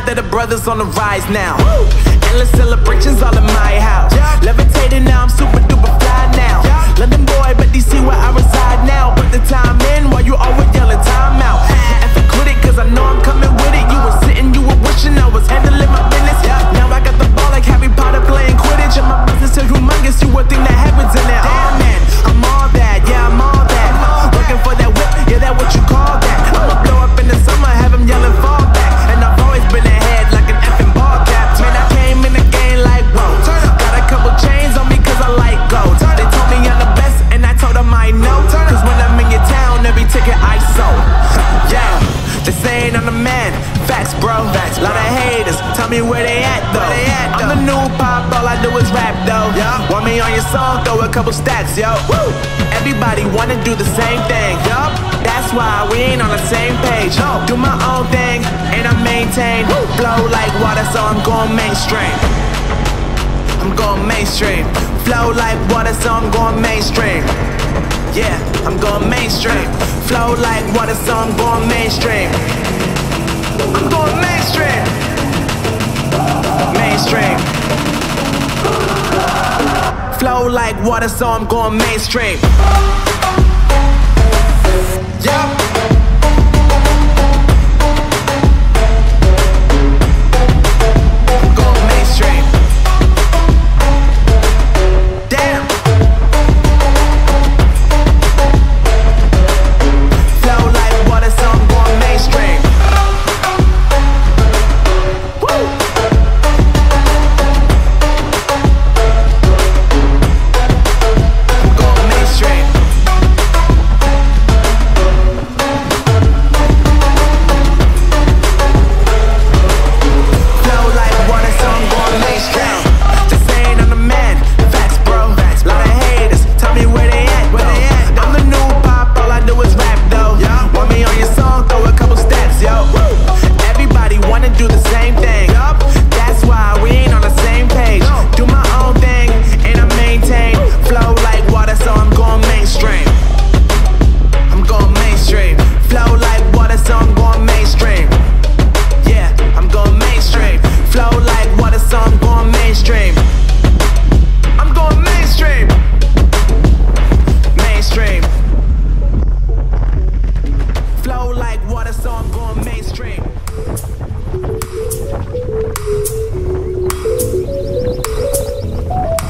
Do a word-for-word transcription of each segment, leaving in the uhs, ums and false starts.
that the brothers on the rise now. Woo! Endless celebrations all in my house. Yeah. Levitating now, I'm super duper fly now. Yeah. London boy, but D C where I reside now. Put the time in while you always yelling time out. And for quit it, cause I know I'm coming with it. You were sitting, you were wishing I was handling my business. Yeah. Now I got the ball like Harry Potter playing Quidditch. And my business is humongous, you would think that happens in there. Damn man, I'm all that, yeah I'm all that. Working for that whip, yeah that what you call that. I'ma blow up in the summer, have him yelling fall back. And I've always been ahead like an effing ball cap. Man, I came in the game like whoa. Got a couple chains on me cause I like gold. They told me I'm the best and I told them I know. Cause when I'm in your town, every ticket I sold. Yeah, they saying I'm the man. Facts bro, facts, lot of haters. Tell me where they at though. They at, though. I'm the new pop, all I do is rap though. Yeah. Want me on your song, throw a couple stacks, yo. Woo. Everybody wanna do the same thing, yup. That's why we ain't on the same page. No. Do my own thing, and I maintain. Woo. Flow like water, so I'm going mainstream. I'm going mainstream. Flow like water, so I'm going mainstream. Yeah, I'm going mainstream. Flow like water, so I'm going mainstream. I'm going mainstream. Mainstream. Flow like water, so I'm going mainstream. Yup.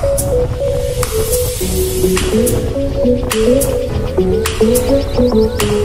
Thank you.